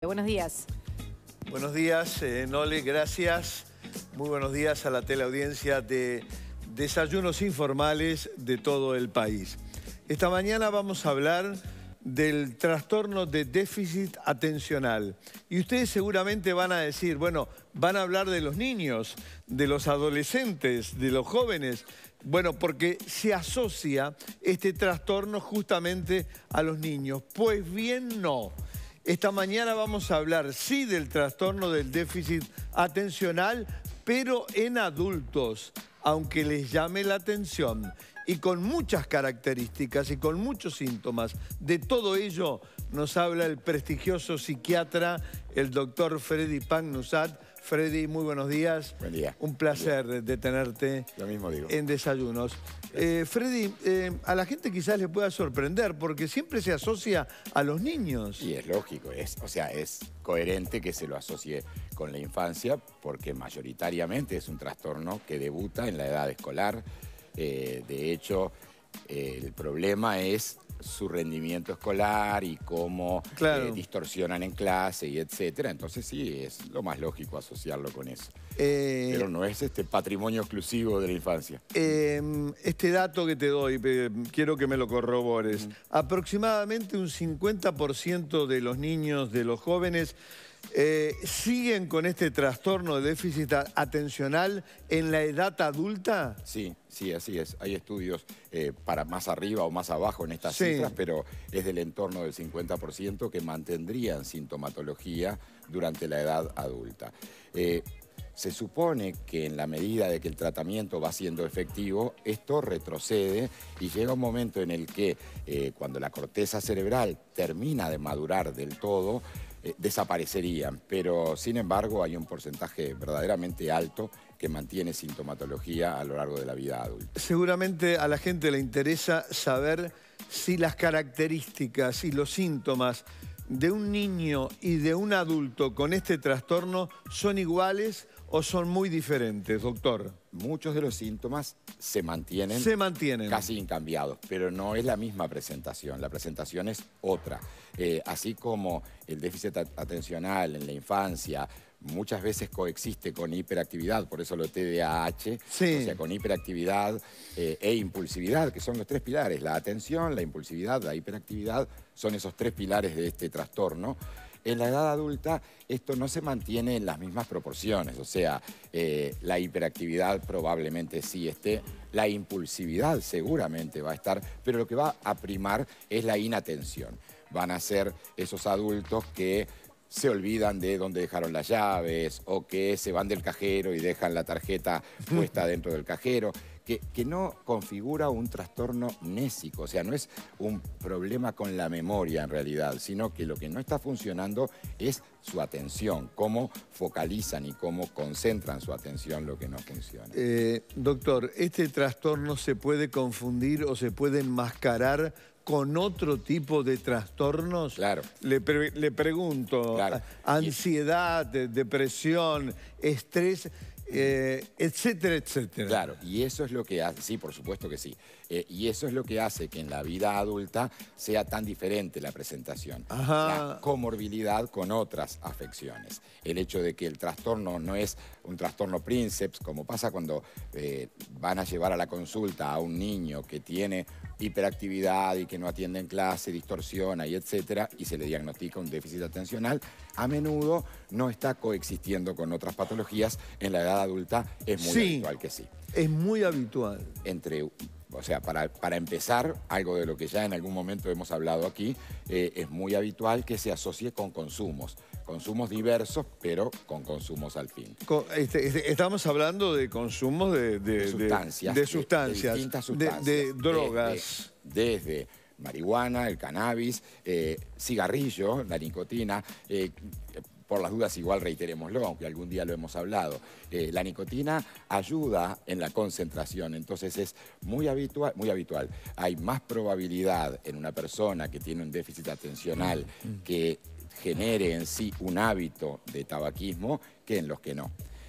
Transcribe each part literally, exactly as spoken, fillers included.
Buenos días. Buenos días, eh, Nole, gracias. Muy buenos días a la teleaudiencia de Desayunos Informales de todo el país. Esta mañana vamos a hablar del trastorno de déficit atencional. Y ustedes seguramente van a decir, bueno, van a hablar de los niños, de los adolescentes, de los jóvenes. Bueno, porque se asocia este trastorno justamente a los niños. Pues bien, no. Esta mañana vamos a hablar, sí, del trastorno del déficit atencional, pero en adultos, aunque les llame la atención, y con muchas características y con muchos síntomas. De todo ello nos habla el prestigioso psiquiatra, el doctor Freddy Pagnusat. Freddy, muy buenos días. Buen día. Un placer Buen día. de tenerte. Lo mismo digo. En Desayunos. Eh, Freddy, eh, a la gente quizás le pueda sorprender porque siempre se asocia a los niños. Y es lógico, es, o sea, es coherente que se lo asocie con la infancia porque mayoritariamente es un trastorno que debuta en la edad escolar. Eh, de hecho, eh, el problema es su rendimiento escolar y cómo claro. eh, distorsionan en clase y etcétera. Entonces sí, es lo más lógico asociarlo con eso. Eh, Pero no es este patrimonio exclusivo de la infancia. Eh, este dato que te doy, eh, quiero que me lo corrobores. Uh-huh. Aproximadamente un cincuenta por ciento de los niños, de los jóvenes, eh, siguen con este trastorno de déficit atencional en la edad adulta. Sí, sí, así es. Hay estudios eh, para más arriba o más abajo en estas sí. cifras, pero es del entorno del cincuenta por ciento que mantendrían sintomatología durante la edad adulta. Eh, Se supone que en la medida de que el tratamiento va siendo efectivo, esto retrocede y llega un momento en el que eh, cuando la corteza cerebral termina de madurar del todo, eh, desaparecerían. Pero sin embargo hay un porcentaje verdaderamente alto que mantiene sintomatología a lo largo de la vida adulta. Seguramente a la gente le interesa saber si las características y los síntomas de un niño y de un adulto con este trastorno son iguales o son muy diferentes, doctor. Muchos de los síntomas se mantienen, se mantienen casi incambiados, pero no es la misma presentación. La presentación es otra. Eh, así como el déficit atencional en la infancia muchas veces coexiste con hiperactividad, por eso lo T D A H, sí. o sea, con hiperactividad eh, e impulsividad, que son los tres pilares. La atención, la impulsividad, la hiperactividad, son esos tres pilares de este trastorno. En la edad adulta esto no se mantiene en las mismas proporciones, o sea, eh, la hiperactividad probablemente sí esté, la impulsividad seguramente va a estar, pero lo que va a primar es la inatención. Van a ser esos adultos que se olvidan de dónde dejaron las llaves o que se van del cajero y dejan la tarjeta puesta dentro del cajero. Que, que no configura un trastorno nésico, o sea, no es un problema con la memoria en realidad, sino que lo que no está funcionando es su atención, cómo focalizan y cómo concentran su atención lo que no funciona. Eh, doctor, ¿este trastorno se puede confundir o se puede enmascarar con otro tipo de trastornos? Claro. Le, pre le pregunto, claro. ansiedad, depresión, estrés... Eh, etcétera, etcétera. Claro, y eso es lo que hace, sí, por supuesto que sí, eh, y eso es lo que hace que en la vida adulta sea tan diferente la presentación. Ajá. La comorbilidad con otras afecciones. El hecho de que el trastorno no es un trastorno princeps, como pasa cuando eh, van a llevar a la consulta a un niño que tiene hiperactividad y que no atiende en clase, distorsiona y etcétera, y se le diagnostica un déficit atencional, a menudo no está coexistiendo con otras patologías. En la edad adulta es muy sí, habitual que sí. Es muy habitual. Entre, o sea, para, para empezar, algo de lo que ya en algún momento hemos hablado aquí, eh, es muy habitual que se asocie con consumos. Consumos diversos, pero con consumos al fin. Con, este, este, estamos hablando de consumos de, de, de sustancias. De, de sustancias. De, de distintas sustancias. De, de drogas. Desde, desde marihuana, el cannabis, eh, cigarrillo, la nicotina. Eh, por las dudas igual reiterémoslo, aunque algún día lo hemos hablado. Eh, la nicotina ayuda en la concentración, entonces es muy habitual, muy habitual. Hay más probabilidad en una persona que tiene un déficit atencional que genere en sí un hábito de tabaquismo que en los que no.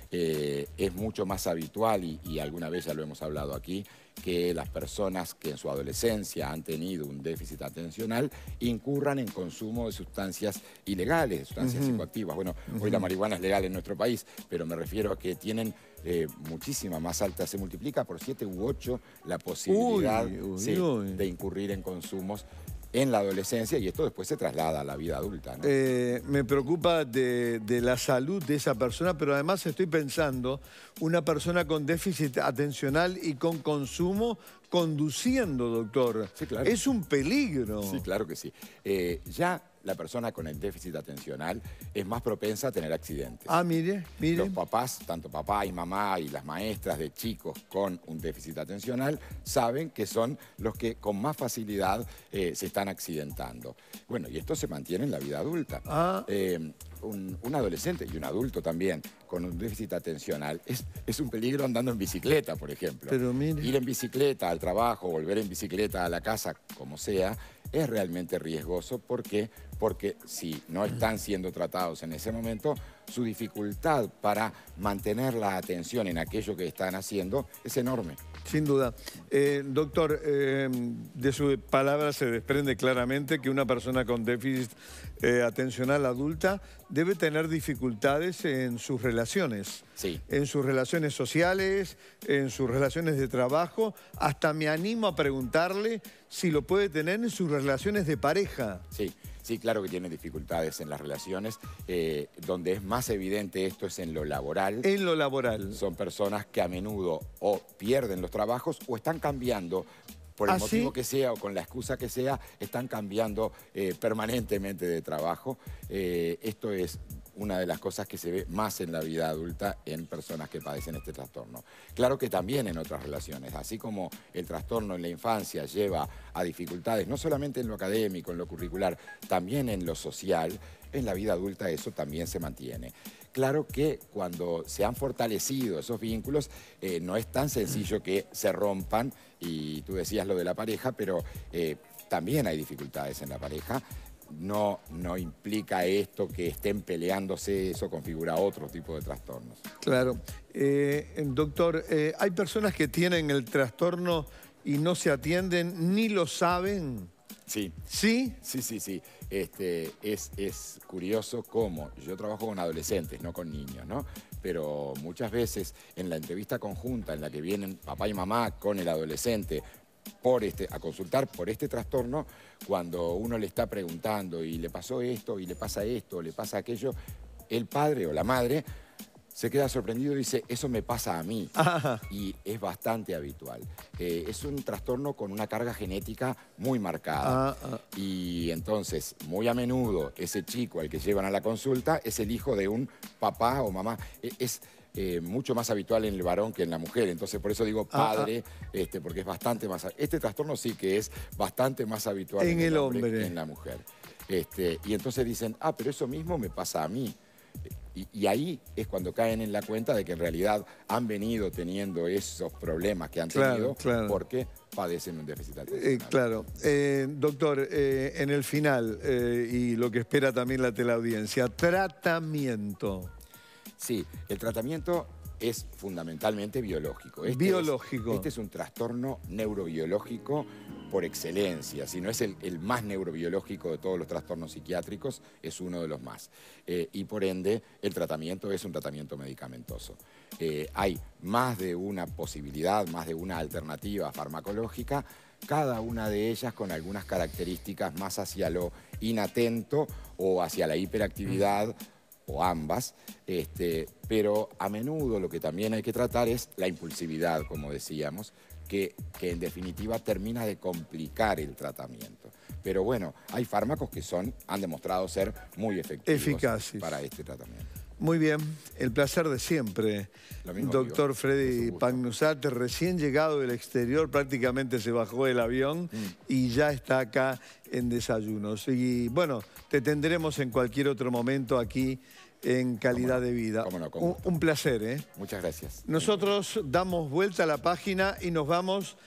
eh, es mucho más habitual, y, y alguna vez ya lo hemos hablado aquí, que las personas que en su adolescencia han tenido un déficit atencional incurran en consumo de sustancias ilegales, de sustancias uh-huh. psicoactivas. Bueno, uh-huh. hoy la marihuana es legal en nuestro país, pero me refiero a que tienen eh, muchísima más alta, se multiplica por siete u ocho la posibilidad uy, uy, sí, uy. de incurrir en consumos en la adolescencia, y esto después se traslada a la vida adulta, ¿no? Eh, me preocupa de, de la salud de esa persona, pero además estoy pensando, una persona con déficit atencional y con consumo conduciendo, doctor. Sí, claro. Es un peligro. Sí, claro que sí. Eh, ya la persona con el déficit atencional es más propensa a tener accidentes. Ah, mire, mire. Los papás, tanto papá y mamá y las maestras de chicos con un déficit atencional, saben que son los que con más facilidad eh, se están accidentando. Bueno, y esto se mantiene en la vida adulta. Ah. Eh, un, un adolescente y un adulto también con un déficit atencional es, es un peligro andando en bicicleta, por ejemplo. Pero mire. Ir en bicicleta al trabajo, volver en bicicleta a la casa, como sea, es realmente riesgoso. ¿Por qué? Porque si no están siendo tratados en ese momento, su dificultad para mantener la atención en aquello que están haciendo es enorme. Sin duda. Eh, doctor, eh, de su palabra se desprende claramente que una persona con déficit eh, atencional adulta debe tener dificultades en sus relaciones. Sí. En sus relaciones sociales, en sus relaciones de trabajo. Hasta me animo a preguntarle si lo puede tener en sus relaciones de pareja. Sí. Sí, claro que tiene dificultades en las relaciones. Eh, donde es más evidente esto es en lo laboral. En lo laboral. Son personas que a menudo o pierden los trabajos o están cambiando, por el ¿Ah, motivo sí? que sea o con la excusa que sea, están cambiando eh, permanentemente de trabajo. Eh, esto es una de las cosas que se ve más en la vida adulta en personas que padecen este trastorno. Claro que también en otras relaciones, así como el trastorno en la infancia lleva a dificultades, no solamente en lo académico, en lo curricular, también en lo social, en la vida adulta eso también se mantiene. Claro que cuando se han fortalecido esos vínculos, eh, no es tan sencillo que se rompan, y tú decías lo de la pareja, pero eh, también hay dificultades en la pareja. No, no implica esto que estén peleándose, eso configura otro tipo de trastornos. Claro. Eh, doctor, eh, hay personas que tienen el trastorno y no se atienden ni lo saben. Sí. ¿Sí? Sí, sí, sí. Este, es, es curioso cómo yo trabajo con adolescentes, no con niños, ¿no? Pero muchas veces en la entrevista conjunta en la que vienen papá y mamá con el adolescente por este, a consultar por este trastorno, cuando uno le está preguntando y le pasó esto, y le pasa esto, le pasa aquello, el padre o la madre se queda sorprendido y dice, eso me pasa a mí. Ajá. Y es bastante habitual. Eh, es un trastorno con una carga genética muy marcada. Ah, ah. Y entonces, muy a menudo, ese chico al que llevan a la consulta es el hijo de un papá o mamá. Eh, es eh, mucho más habitual en el varón que en la mujer. Entonces, por eso digo padre, ah, ah. Este, porque es bastante más... Este trastorno sí que es bastante más habitual en, en el hombre, hombre que en la mujer. Este, y entonces dicen, ah, pero eso mismo me pasa a mí. Y, y ahí es cuando caen en la cuenta de que en realidad han venido teniendo esos problemas que han claro, tenido claro. porque padecen un déficit atencional. Eh, claro. Eh, doctor, eh, en el final, eh, y lo que espera también la teleaudiencia, tratamiento. Sí, el tratamiento es fundamentalmente biológico. Este biológico. Es, este es un trastorno neurobiológico por excelencia. Si no es el, el más neurobiológico de todos los trastornos psiquiátricos, es uno de los más. Eh, y por ende, el tratamiento es un tratamiento medicamentoso. Eh, hay más de una posibilidad, más de una alternativa farmacológica, cada una de ellas con algunas características más hacia lo inatento o hacia la hiperactividad, o ambas, este, pero a menudo lo que también hay que tratar es la impulsividad, como decíamos, que, que en definitiva termina de complicar el tratamiento. Pero bueno, hay fármacos que son, han demostrado ser muy efectivos eficaces para este tratamiento. Muy bien, el placer de siempre. Doctor Freddy Pagnuzate, recién llegado del exterior, prácticamente se bajó del avión mm. y ya está acá en Desayunos. Y bueno, te tendremos en cualquier otro momento aquí en Calidad ¿Cómo no? de Vida. ¿Cómo no? Un, un placer, ¿eh? Muchas gracias. Nosotros damos vuelta a la página y nos vamos